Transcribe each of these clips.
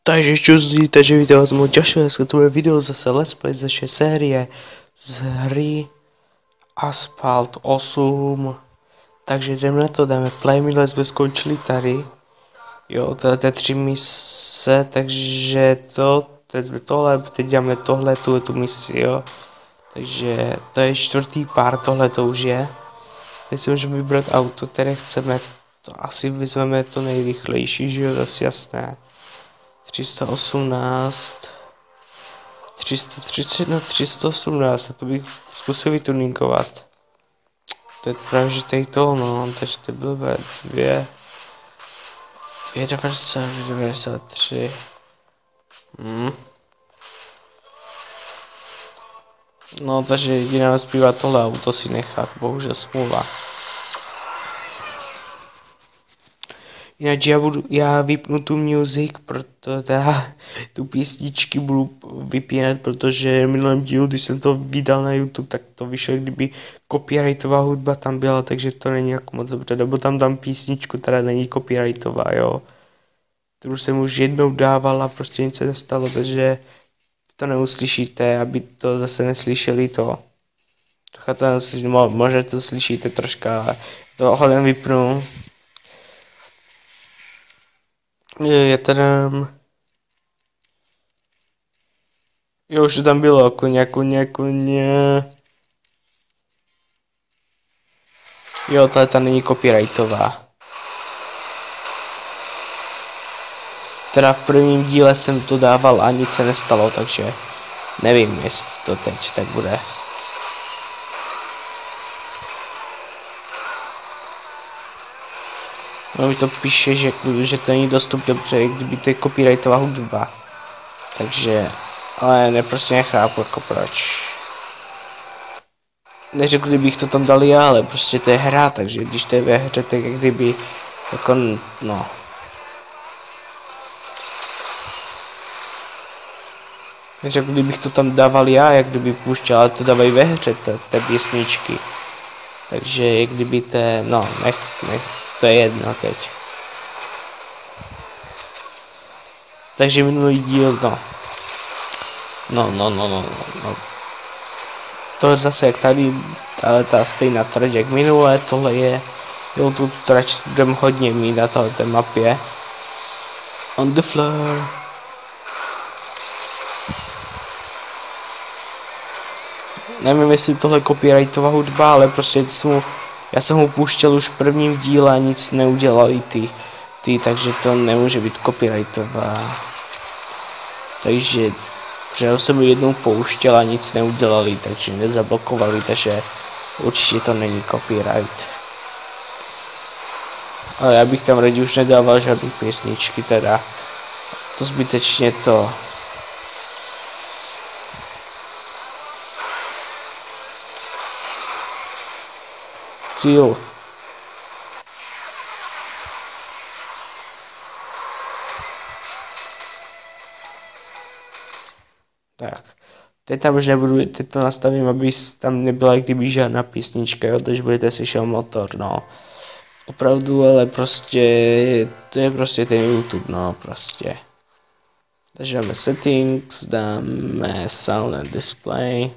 Takže čuzdí, takže video z moc ďalšieho, dneska tu bude video zase Let's Play z našej série z hry Asphalt 8. Takže jdeme na to, dáme play, my jsme skončili tady. Jo, to je 3 mise, takže teď jsme tohle, teď děláme tohle, tu misi, jo. Takže to je 4. pár, tohle to už je. Teď si můžeme vybrat auto, které chceme, to asi vezmeme to nejrychlejší, že jo, zase jasné. 318, 330, no 318, to bych zkusil vytuningovat. To je právě, že tady to, no, takže to bylo ve 293. No, takže jediná zbývá tohle auto si nechat, bohužel smůla. Jinak já vypnu tu music, protože tu písničky budu vypínat, protože v minulém dílu, když jsem to vydal na YouTube, tak to vyšlo, kdyby copyrightová hudba tam byla, takže to není jako moc dobře, nebo tam dám písničku, která není copyrightová, jo. Tu jsem už jednou dával a prostě nic se nestalo, takže to neuslyšíte, aby to zase neslyšeli to. Trocha to neslyšíte, možná to slyšíte troška, to ohledem vypnu. Já teda... Jo, už to tam bylo, koně. Jo, ta není copyrightová. Teda v prvním díle jsem to dával a nic se nestalo, takže nevím, jestli to teď tak bude. No mi to píše, že to není dostup dobře, kdyby to je copyrightová hudba. Takže, ale prostě nechápu jako proč. Neřekl bych to tam dal já, ale prostě to je hra, takže když to je ve hře, tak jak kdyby, jako, no. Neřekl bych to tam dával já, jak kdyby pouštěl, ale to dávají ve hře, té písničky. Takže jak kdyby to, no, nech. To je jedno teď. Takže minulý díl, no. To je zase jak tady, ale ta stejná trať jak minulé, tohle je, jo, tu trať budeme hodně mít na této mapě. On the floor. Nevím, jestli tohle je copyrightová hudba, ale prostě já jsem ho pouštěl už v prvním díle a nic neudělali ty, takže to nemůže být copyrightová. Takže já jsem ho jednou pouštěl a nic neudělali, takže nezablokovali, takže určitě to není copyright. Ale já bych tam raději už nedával žádný písničky, teda to zbytečně to. Cíl. Tak. Teď tam už nebudu, teď to nastavím, aby tam nebyla kdyby žádná písnička, jo, takže budete slyšet motor, no. Opravdu, ale prostě, to je prostě ten YouTube, no, prostě. Takže dáme settings, dáme sound and display.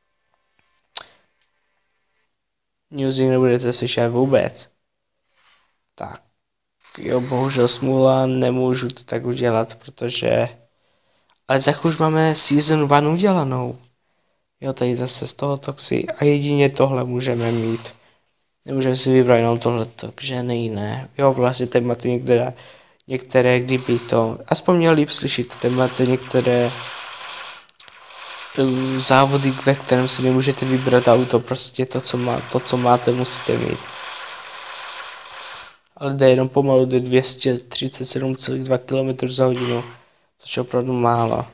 Music nebudete slyšet vůbec. Tak, jo, bohužel smůla, nemůžu to tak udělat, protože... Ale za už máme Season 1 udělanou. Jo, tady zase z toho toxy a jedině tohle můžeme mít. Nemůžeme si vybrat jenom tohleto, že ne. Jo, vlastně tady máte některé, kdyby to... Aspoň měl líp slyšet, tady máte některé... závody, ve kterém si nemůžete vybrat auto, prostě to, co máte, musíte mít. Ale jde jenom pomalu, jde 237,2 km za hodinu, což je opravdu málo.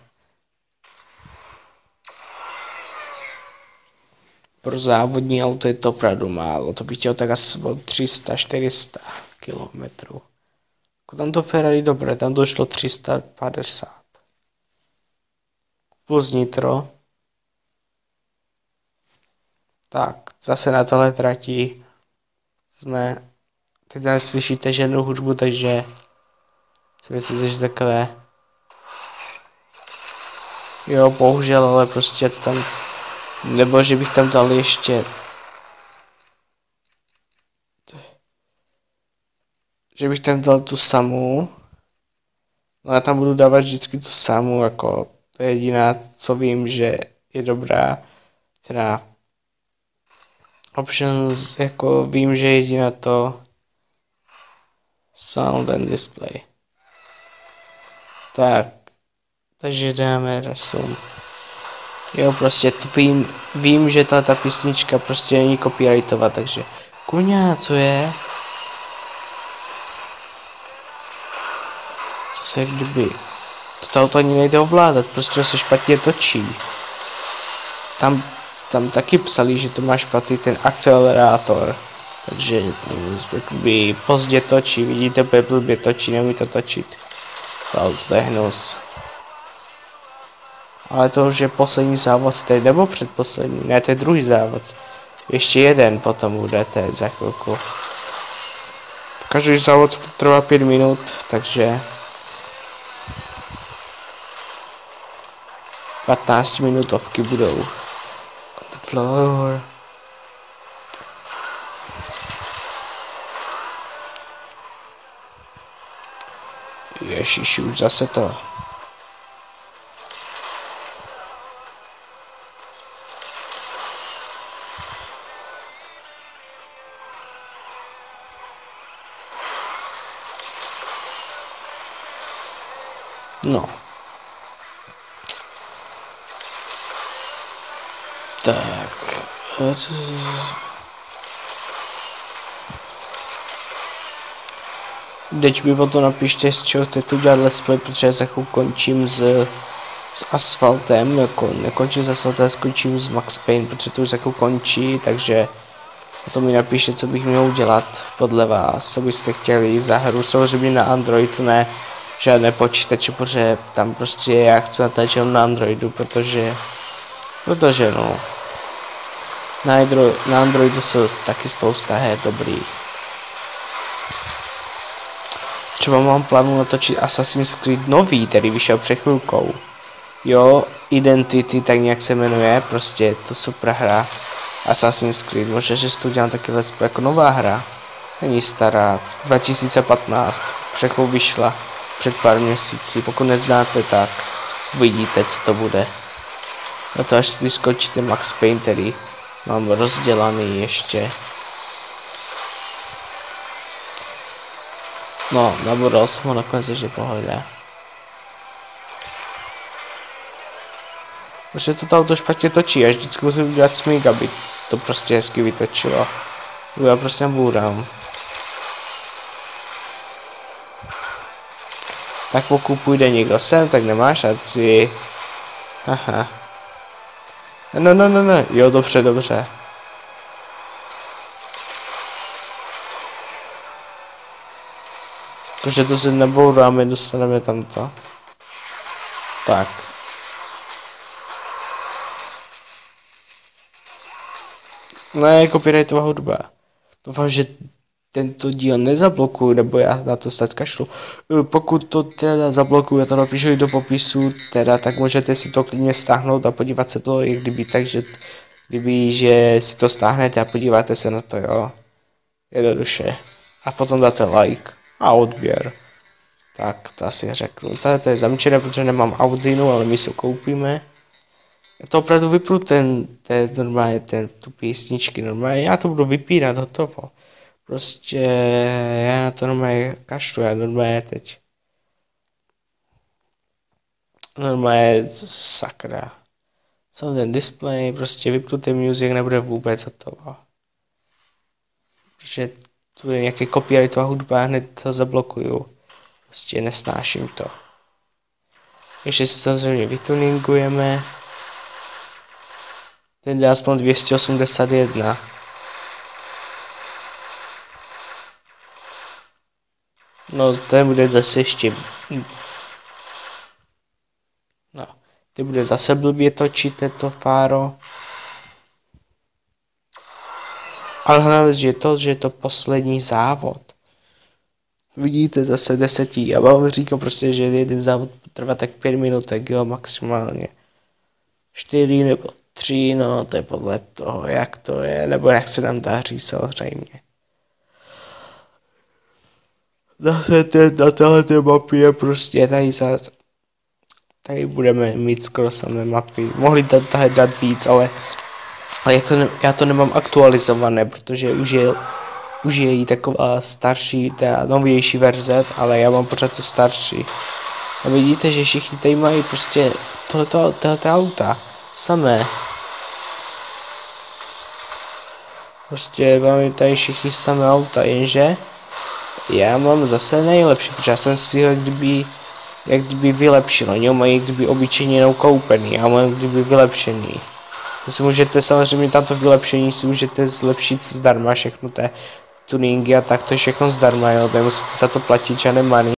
Pro závodní auto je to opravdu málo, to bych chtěl tak asi 300-400 km. Tam to Ferrari dobré, tam došlo 350. Plus nitro. Tak, zase na tohle trati jsme, teď neslyšíte žádnou hudbu, takže si myslíte, že takové Jo, bohužel, ale prostě tam, nebo že bych tam dal ještě, že bych tam dal tu samou, no já tam budu dávat vždycky tu samou, jako to je jediná, co vím, že je dobrá, teda options, jako vím, že jediná to sound and display. Tak, takže dáme resume. Jo, prostě to vím, že ta písnička prostě není copyrightová, takže kuňa, co je? Co se kdyby? To auto ani nejde ovládat, prostě se špatně točí. Tam taky psali, že to má špatný ten akcelerátor. Takže jakoby pozdě točí, vidíte, blbě točí, neumí to točit. To auto, to je hnus. Ale to už je poslední závod, to je nebo předposlední, ne, to je druhý závod. Ještě jeden potom bude, to je za chvilku. Každý závod trvá 5 minut, takže 15 minutovky budou. On the floor. Ježiši, už zase to. No. Tak. Teď mi potom napište, z čeho chcete udělat let's play, protože já se končím s asfaltem, jako nekončím s asfaltem, skončím s Max Payne, protože to už jako končí, takže potom mi napište, co bych měl udělat podle vás, co byste chtěli za hru, samozřejmě na Android, ne žádné počítače, protože tam prostě já chci natáčet na Androidu, protože no, na Androidu jsou taky spousta her dobrých. Třeba mám plánu natočit Assassin's Creed nový, který vyšel před chvilkou. Jo, Identity, tak nějak se jmenuje, prostě je to super hra. Assassin's Creed, možná, že si to udělám taky let's play jako nová hra. Není stará, 2015, přechou vyšla před pár měsíci, pokud neznáte, tak uvidíte, co to bude. Na to až si skočíte Max Payne, který mám rozdělaný ještě. No, nabodal jsem ho nakonec, že pohodě. Protože to auto špatně točí, až vždycky musím udělat smík, aby to prostě hezky vytočilo. Já prostě bourám. Tak pokud půjde někdo sem, tak nemáš šanci. Aha. No. Jo, dobře. Protože to se nebouráme, dostaneme tamto. Tak. Ne, copyrightová hudba. Doufám, že tento díl nezablokuju, nebo já na to snad kašlu. Pokud to teda zablokuju, já to napíšu do popisu, teda, tak můžete si to klidně stáhnout a podívat se to, jak kdyby, takže že si to stáhnete a podíváte se na to, jo. Jednoduše. A potom dáte like a odběr. Tak, to asi řeknu. To je zamčené, protože nemám Audinu, ale my si koupíme. Já to opravdu vypnu normálně tu písničky, normálně, já to budu vypínat, hotovo. Prostě já to normálně kašlu, já normálně teď. Normálně sakra. Celý ten display, prostě vypnu ten music, nebude vůbec hotovo. Protože tu je nějaký copyrightová hudba, hned to zablokuju. Prostě nesnáším to. Ještě si to zřejmě vytuningujeme. Ten dá aspoň 281. No, ten bude zase ještě... No, ten bude zase blbě točit, to fáro. Ale hlavně, že je to poslední závod. Vidíte zase 10. Já vám říkám prostě, že jeden závod trvá tak 5 minut, jo, maximálně. 4 nebo 3, no to je podle toho, jak to je, nebo jak se nám daří samozřejmě. Zase na téhle mapě je prostě tady budeme mít skoro samé mapy. Mohli dát víc, ale já to nemám aktualizované, protože už je jí taková starší, ta novější verze, ale já mám pořád to starší. A vidíte, že všichni tady mají prostě tohleto auta samé. Prostě máme tady všichni samé auta, jenže já mám zase nejlepší, protože já jsem si ho jak kdyby vylepšil. Oni ho mají jak kdyby obyčejně jenom koupený, já mám jak kdyby vylepšený. To si můžete samozřejmě tato vylepšení si můžete zlepšit zdarma, všechno té tuningy a tak to je všechno zdarma, jo, nemusíte za to platit žádné money.